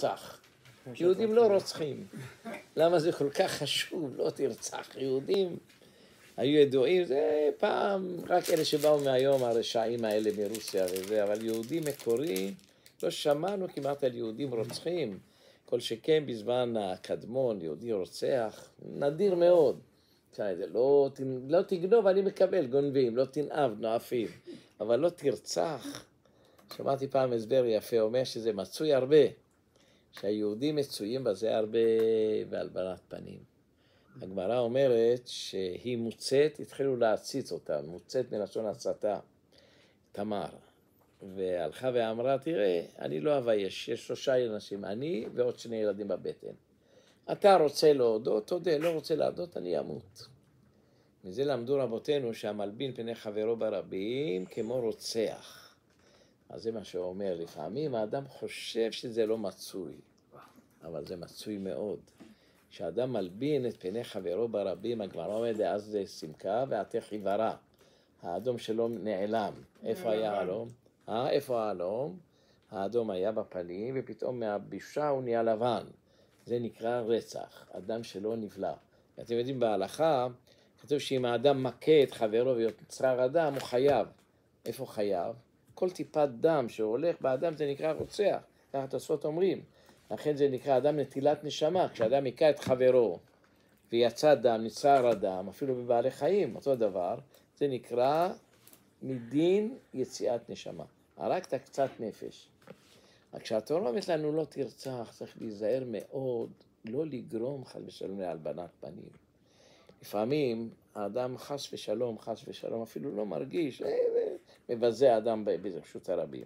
תרצח. יהודים לא רוצחים. למה זה כל כך חשוב? לא תרצח. יהודים היו ידועים, זה פעם, רק אלה שבאו מהיום, הרשעים האלה מרוסיה וזה, אבל יהודי מקורי, לא שמענו כמעט על יהודים רוצחים. כל שכן בזמן הקדמון, יהודי רוצח, נדיר מאוד. זה לא תגנוב, אני מקבל, גונבים, לא תנאב, נואפים, אבל לא תרצח. שמעתי פעם הסבר יפה, אומר שזה מצוי הרבה, שהיהודים מצויים בזה הרבה בהלבנת פנים. הגמרא אומרת שהיא מוצאת, התחילו להציץ אותה, מוצאת מלשון הצתה, תמר. והלכה ואמרה, תראה, אני לא אבייש, יש 3 אנשים, אני ועוד 2 ילדים בבטן. אתה רוצה להודות, תודה, לא רוצה להודות, אני אמות. מזה למדו רבותינו שהמלבין פני חברו ברבים כמו רוצח. אז זה מה שהוא אומר, לפעמים האדם חושב שזה לא מצוי, אבל זה מצוי מאוד. כשאדם מלבין את פני חברו ברבים, הגמרא אומרת, אז זה שמחה ועתך עיוורה. האדום שלו נעלם. איפה היה האדום? איפה האדום? האדום היה בפנים, ופתאום מהבישה הוא נהיה לבן. זה נקרא רצח, אדם שלא נבלע. אתם יודעים, בהלכה, כתוב שאם האדם מכה את חברו ויוצר אדם, הוא חייב. איפה חייב? כל טיפת דם שהולך באדם זה נקרא רוצח. ככה התוספות אומרים. לכן זה נקרא אדם נטילת נשמה. כשאדם מכה את חברו ויצא דם, נצר הדם, אפילו בבעלי חיים, אותו דבר, זה נקרא מדין יציאת נשמה. הרגת קצת נפש. כשהתורה אומרת לנו לא תרצח, צריך להיזהר מאוד, לא לגרום חס ושלום להלבנת פנים. לפעמים האדם חס ושלום, אפילו לא מרגיש, מבזה האדם ברשות הרבים.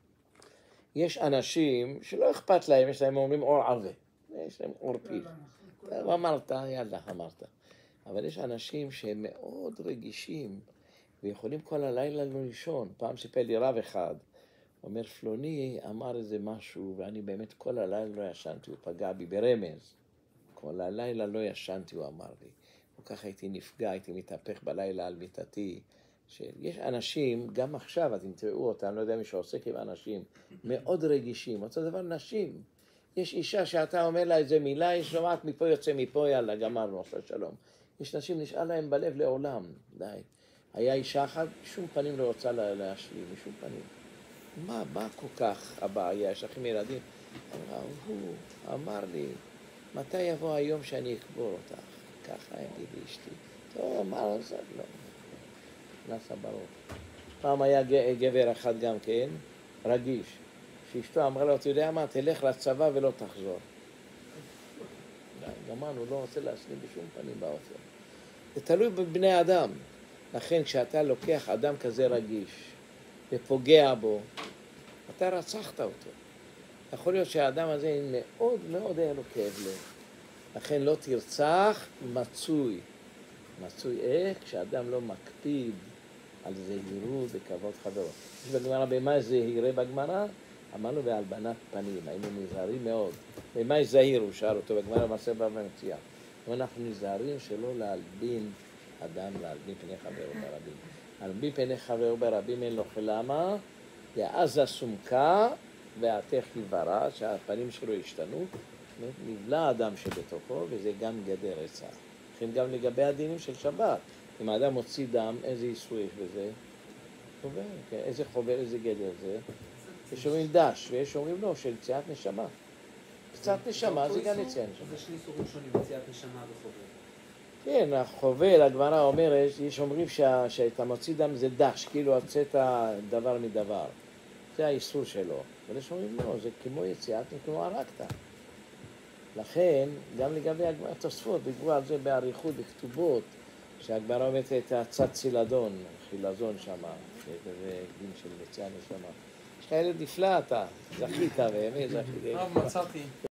יש אנשים שלא אכפת להם, יש להם אומרים אור עבה, יש להם אור פיו. אמרת, יאללה, אמרת. אבל יש אנשים שהם מאוד רגישים, ויכולים כל הלילה לא לישון. פעם סיפר לי רב אחד, אומר, פלוני אמר איזה משהו, ואני באמת כל הלילה לא ישנתי, הוא פגע בי ברמז. כל הלילה לא ישנתי, הוא אמר לי. וככה הייתי נפגע, הייתי מתהפך בלילה על מיטתי. שיש אנשים, גם עכשיו, אתם תראו אותם, אני לא יודע מי שעוסק עם אנשים, מאוד רגישים. אותו דבר נשים. יש אישה שאתה אומר לה איזה מילה, היא שומעת מפה יוצא מפה, יאללה, גמרנו, עושה שלום. יש נשים נשאל להם בלב לעולם, די. היה אישה אחת, בשום פנים לא רוצה להשלים, בשום פנים. מה כל כך הבעיה? יש לכם ילדים? הוא אמר לי, מתי יבוא היום שאני אקבור אותך? ככה אמרתי לאשתי. טוב, מה לעשות? לא. נסע ברוך. פעם היה גבר אחד גם כן, רגיש, שאשתו אמרה לו, אתה יודע מה, תלך לצבא ולא תחזור. גמרנו, לא רוצה להשלים בשום פנים באופן. זה תלוי בבני אדם. לכן כשאתה לוקח אדם כזה רגיש ופוגע בו, אתה רצחת אותו. יכול להיות שהאדם הזה מאוד מאוד היה לו כאב לב. לכן לא תרצח, מצוי. מצוי איך? כשאדם לא מקפיד על זהירות וכבוד חברו. יש בגמרא, במה זהירה בגמרא? אמרנו בהלבנת פנים, היינו נזהרים מאוד. במה זהיר? הוא שאל אותו בגמרא מעשה בבא מציעא. אנחנו נזהרים שלא להלבין אדם, להלבין פני חברו ברבים. להלבין פני חברו ברבים אין לו למה? ואז הסומכה והתך עיוורה, שהפנים שלו השתנו, נבלע אדם שבתוכו, וזה גם גדר רצח. לכן גם לגבי הדינים של שבת, אם האדם מוציא דם, איזה איסור יש בזה? חובר, כן? איזה חובר, איזה גדר זה? יש אומרים דש, ויש אומרים לא, של יציאת נשמה. קצת נשמה זה גם יציאת נשמה. זה שני איסורים שונים, יציאת נשמה וחובר. כן, החובל, הגמרא אומרת, יש אומרים שאתה מוציא דם זה דש, כאילו הוצאת דבר מדבר. זה האיסור שלו. ויש אומרים לא, זה כמו יציאת, כמו הרגת. לכן, גם לגבי התוספות, דיברו על זה באריכות, בכתובות, שהגמרא אומרת את הצד צילדון, חילזון שם, שזה דין של יציאת נשמה. יש לך ילד נפלא אתה, זכית באמת, זכית. מצאתי.